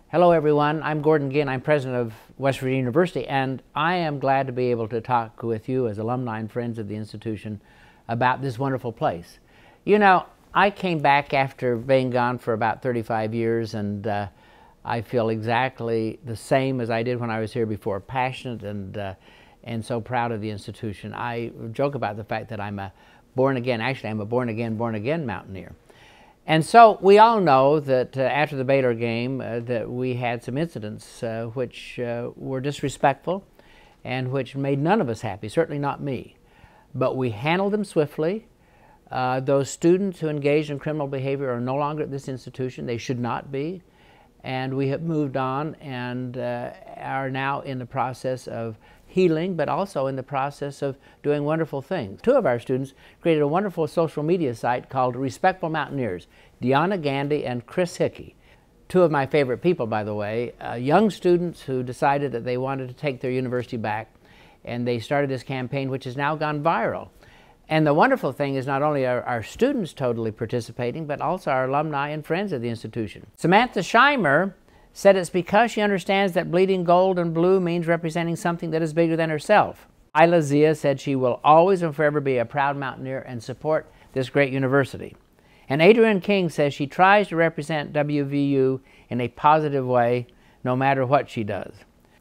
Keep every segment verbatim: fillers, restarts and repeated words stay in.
Hello everyone, I'm Gordon Ginn. I'm president of West Virginia University, and I am glad to be able to talk with you as alumni and friends of the institution about this wonderful place. You know, I came back after being gone for about thirty-five years, and uh, I feel exactly the same as I did when I was here before, passionate and, uh, and so proud of the institution. I joke about the fact that I'm a born again, actually I'm a born again, born again Mountaineer. And so we all know that uh, after the Baylor game uh, that we had some incidents uh, which uh, were disrespectful and which made none of us happy, certainly not me. But we handled them swiftly. Uh, those students who engaged in criminal behavior are no longer at this institution. They should not be. And we have moved on and uh, are now in the process of healing, but also in the process of doing wonderful things. Two of our students created a wonderful social media site called Respectful Mountaineers, Deanna Gandy and Chris Hickey. Two of my favorite people, by the way, uh, young students who decided that they wanted to take their university back, and they started this campaign which has now gone viral. And the wonderful thing is not only are our students totally participating, but also our alumni and friends of the institution. Samantha Scheimer said it's because she understands that bleeding gold and blue means representing something that is bigger than herself. Isla Zia said she will always and forever be a proud Mountaineer and support this great university. And Adrienne King says she tries to represent W V U in a positive way no matter what she does.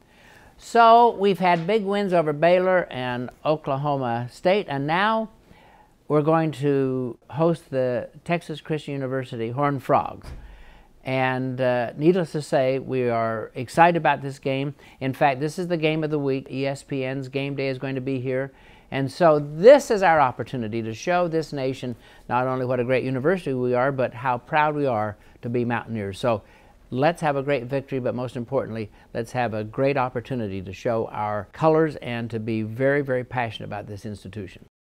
So we've had big wins over Baylor and Oklahoma State, and now we're going to host the Texas Christian University Horned Frogs. And uh, needless to say, we are excited about this game. In fact, this is the game of the week. E S P N's GameDay is going to be here. And so this is our opportunity to show this nation not only what a great university we are, but how proud we are to be Mountaineers. So let's have a great victory, but most importantly, let's have a great opportunity to show our colors and to be very, very passionate about this institution.